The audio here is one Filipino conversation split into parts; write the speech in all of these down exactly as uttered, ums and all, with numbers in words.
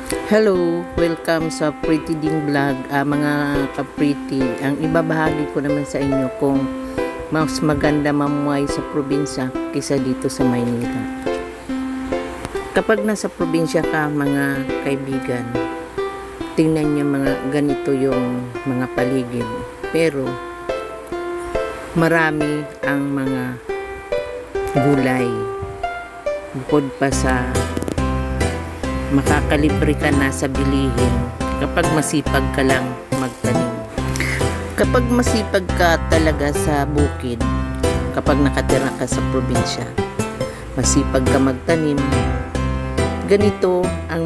Hello, welcome sa Pretty Ding Vlog, ah, mga ka-pretty. Ang ibabahagi ko naman sa inyo kung mas maganda mamuhay sa probinsya kaysa dito sa Maynila. Kapag nasa probinsya ka, mga kaibigan, tingnan niyo mga ganito yung mga paligid. Pero marami ang mga gulay. Bukod pa sa makakalibre ka na sa bilihin kapag masipag ka lang magtanim. Kapag masipag ka talaga sa bukid, kapag nakatira ka sa probinsya, masipag ka magtanim, ganito ang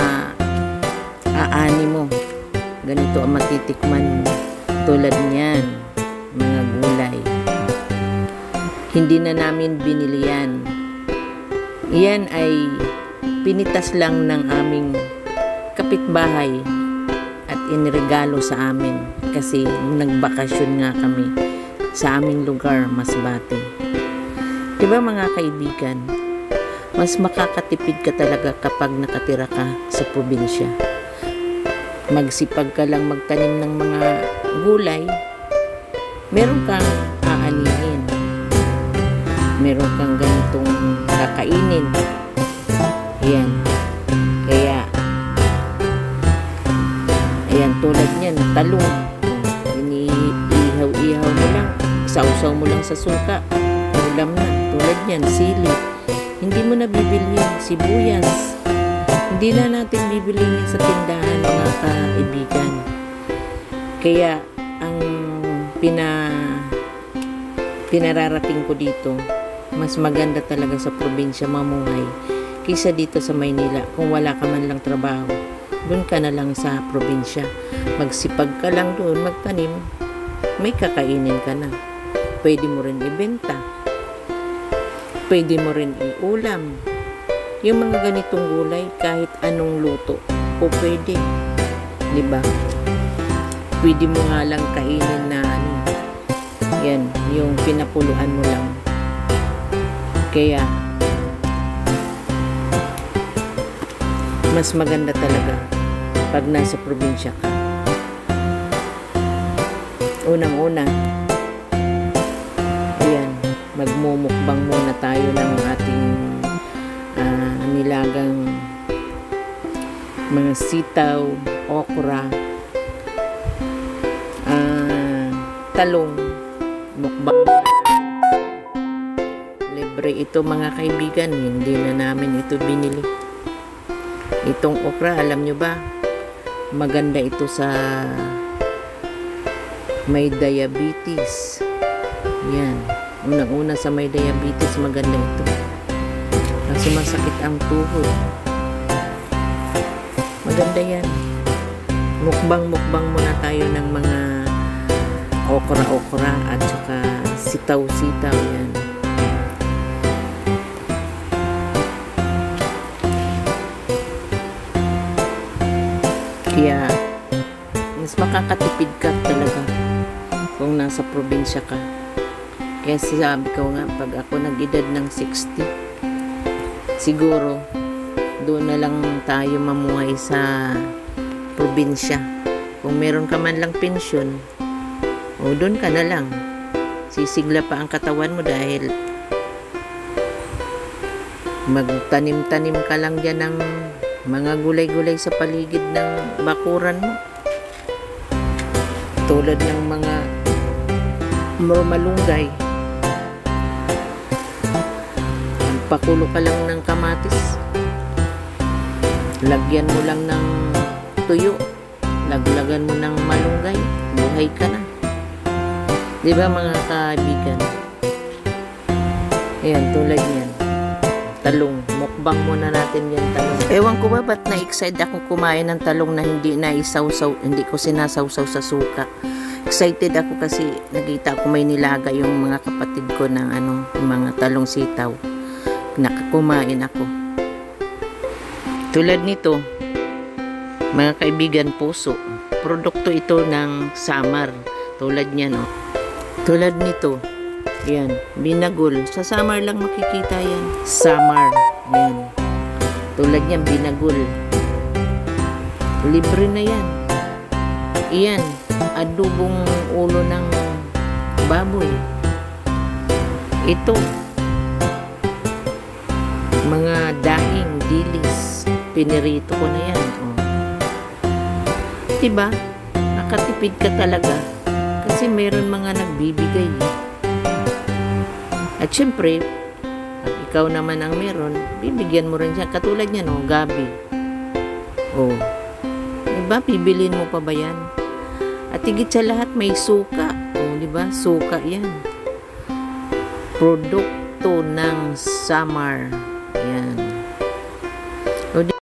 maaani mo, ganito ang matitikman mo. Tulad niyan, mga gulay, hindi na namin binili yan. Yan ay pinitas lang ng aming kapitbahay at iniregalo sa amin kasi nagbakasyon nga kami sa aming lugar, Masbate. Diba mga kaibigan, mas makakatipid ka talaga kapag nakatira ka sa probinsya. Magsipag ka lang magtanim ng mga gulay, meron kang aanihin, meron kang ganitong kakainin. Ayan. Kaya, ayan, tulad niyan, talong. Iniihaw-ihaw mo lang. Sausaw mo lang sa suka. Ulam na. Tulad niyan, sili. Hindi mo na bibili yan. Sibuyas. Hindi na natin bibili yan sa tindahan, mga kaibigan. Kaya, ang pina, pinararating ko dito, mas maganda talaga sa probinsya mamuhay kaysa dito sa Maynila. Kung wala ka man lang trabaho, doon ka na lang sa probinsya. Magsipag ka lang doon, magtanim, may kakainin ka na. Pwede mo rin ibenta. Pwede mo rin iulam. Yung mga ganitong gulay, kahit anong luto, o pwede. Diba? Pwede mo nga lang kainin na ano, yan, yung pinapuluan mo lang. Kaya, mas maganda talaga pag nasa probinsya ka. Unang-una, ayan, magmumukbang muna tayo ng ating uh, nilagang mga sitaw, okra, uh, talong, mukbang. Libre ito mga kaibigan, hindi na namin ito binili. Itong okra, alam nyo ba, maganda ito sa may diabetes. Yan. Unang-una sa may diabetes, maganda ito. Kasi masakit ang tuhod. Maganda yan. Mukbang-mukbang muna tayo ng mga okra-okra at saka sitaw-sitaw yan. Kaya, mas makakatipid ka talaga kung nasa probinsya ka. Kaya sabi ko nga, pag ako nag-edad ng sixty, siguro, doon na lang tayo mamuhay sa probinsya. Kung meron ka man lang pensyon, o doon ka na lang. Sisigla pa ang katawan mo dahil magtanim-tanim ka lang dyan ng mga gulay-gulay sa paligid ng bakuran mo. Tulad ng mga malunggay. Pakulo ka lang ng kamatis. Lagyan mo lang ng tuyo. Laglagan mo ng malunggay. Buhay ka na. Diba mga kaibigan? Ayan, tulad yan. Talong. Mukbang muna natin yan talong. Ewan ko ba ba't na-excite akong kumain ng talong na hindi na isawsaw, hindi ko sinasawsaw sa suka. Excited ako kasi nakita ko may nilaga yung mga kapatid ko ng ano, mga talong sitaw. Nakakumain ako. Tulad nito, mga kaibigan, puso. Produkto ito ng Samar. Tulad niya, no? Tulad nito, yan, binagul. Sa Samar lang makikita yan. Samar. Yan. Tulad niyan, binagul. libre na yan. Iyan, adubong ulo ng baboy. Ito, mga dahing, dilis, pinirito ko na yan. Oh. Diba? Nakatipid ka talaga kasi meron mga nagbibigay. At syempre, pag ikaw naman ang meron, bibigyan mo rin siya. Katulad niya, no, gabi. Oh. Diba? Bibilin mo pa ba yan? At higit sa lahat, may suka. Oh, diba? Suka yan. Produkto ng summer. Yan.